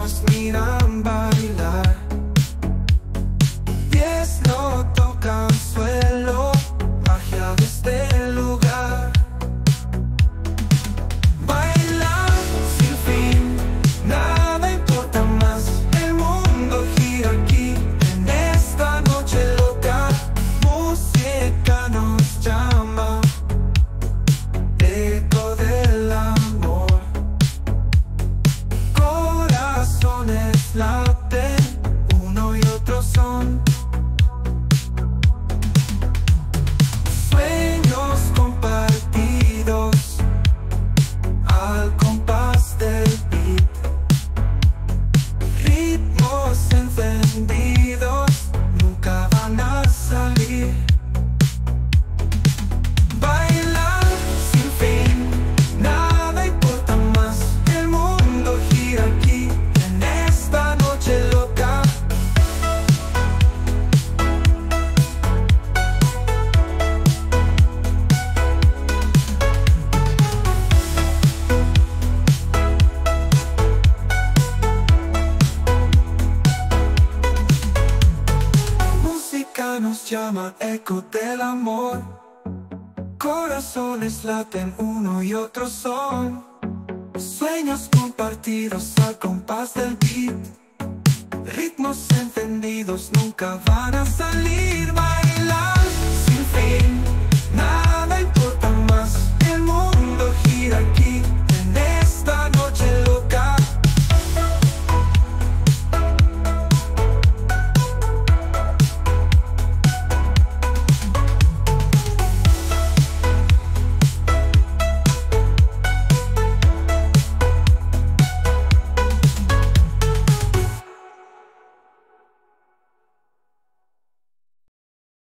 nos miran bailar. Pies no tocan suelo, magia de este lugar. Bailar sin fin, nada importa más. El mundo gira aquí, en esta noche loca. Música nos llama, eco del amor. Corazones laten, uno y otro son. Sueños compartidos al compás del beat. Ritmos encendidos nunca van a salir. Bailar sin fin, nada importa más. El mundo gira aquí, en esta noche loca. Música nos llama, eco del amor. Corazones laten, uno y otro son. Sueños compartidos al compás del beat. Ritmos encendidos nunca van a salir. Bailar sin fin,